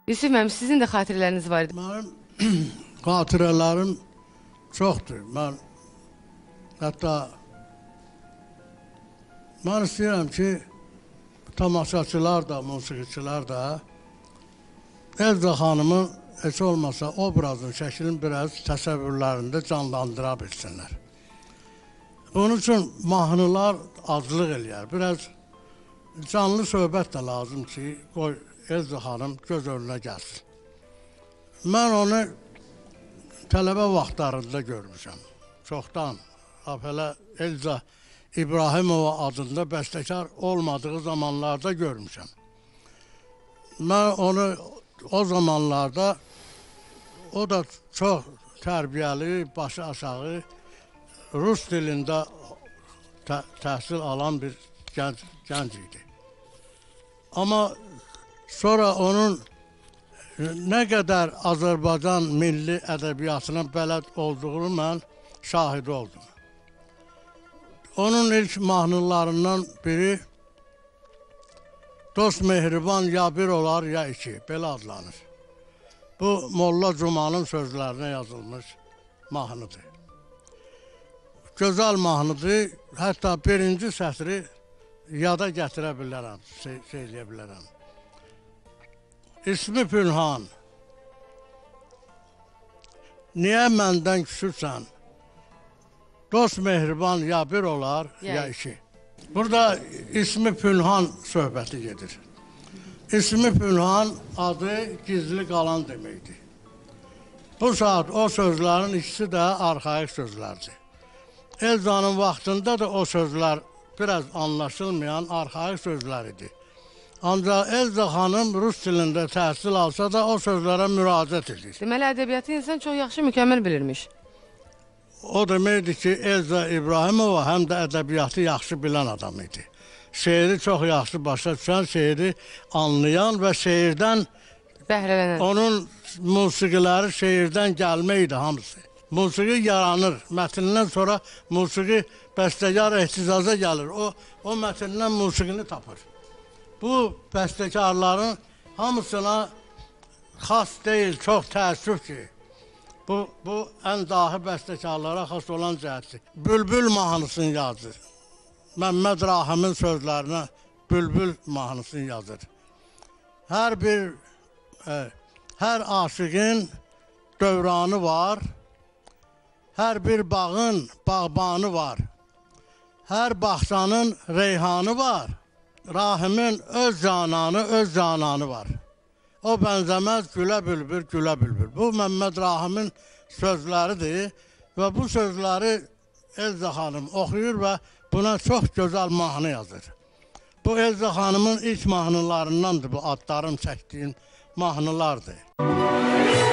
Yusuf müəllim, sizin də xatirələriniz var idi. Mənim xatirələrim çoxdur. Hətta mən istəyirəm ki, tamaşaçılar da, musiqiçilər da Elza xanımın heç olmasa obrazın, şəklini biraz təsəvvürlərində canlandıra bilsinlər. Bunun üçün mahnılar azlıq eləyər. Biraz canlı söhbət də lazım ki, qoy Elza xanım göz önünə gəlsin. Mən onu tələbə vaxtlarında görmüşəm. Çoxdan. Hələ Elza İbrahimova adında bəstəkar olmadığı zamanlarda görmüşəm. Mən onu o zamanlarda, o da çox tərbiyəli, başı aşağı, Rus dilində təhsil alan bir gənc idi. Amma sonra onun nə qədər Azərbaycan milli ədəbiyyatına bələd olduğunu mən şahidi oldum. Onun ilk mahnılarından biri Dost mehriban ya bir olar ya iki, belə adlanır. Bu Molla Cumanın sözlərinə yazılmış mahnıdır. Gözəl mahnıdır, hətta birinci sətri yada gətirə bilərəm, söyləyə bilərəm. İsmi Pünhan, niyə məndən küsürsən? Dost mehriban ya bir olar ya iki. Burada ismi Pünhan söhbəti gedir. İsmi Pünhan adı gizli qalan deməkdir. Bu saat o sözlərin ikisi də arxaik sözlərdir. Elza'nın vaxtında da o sözlər biraz anlaşılmayan arxaik sözlər idi. Ancaq Elza xanım Rus dilində təhsil alsa da o sözlərə müraciət edir. Deməli, ədəbiyyatı insan çox yaxşı, mükəmməl bilirmiş. O deməkdir ki, Elza İbrahimova həm də ədəbiyyatı yaxşı bilən adam idi. Şeiri çox yaxşı başa düşən, şeiri anlayan və şeirdən bəhrələnən. Onun musiqiləri şeirdən gəlmə idi hamısı. Musiqi yaranır. Mətnindən sonra musiqi bəstəkar ehtizaza gəlir. O mətnindən musiqini tapır. Bu bəstəkarların hamısına xas deyil, çox təəssüf ki, bu ən dahi bəstəkarlara xas olan cəhətdir. Bülbül mahnısını yazır. Məmməd Rahimin sözlərinə Bülbül mahnısını yazır. Hər aşığın dövranı var, hər bir bağın bağbanı var, hər bağçanın reyhanı var, Rahimin öz cananı var. O bənzəməz gülə bülbül, gülə bülbül. Bu Məmməd Rahimin sözləridir və bu sözləri Elza xanım oxuyur və buna çox gözəl mahnı yazır. Bu Elza xanımın ilk mahnılarındandır, bu adlarım çəkdiyim mahnılardır.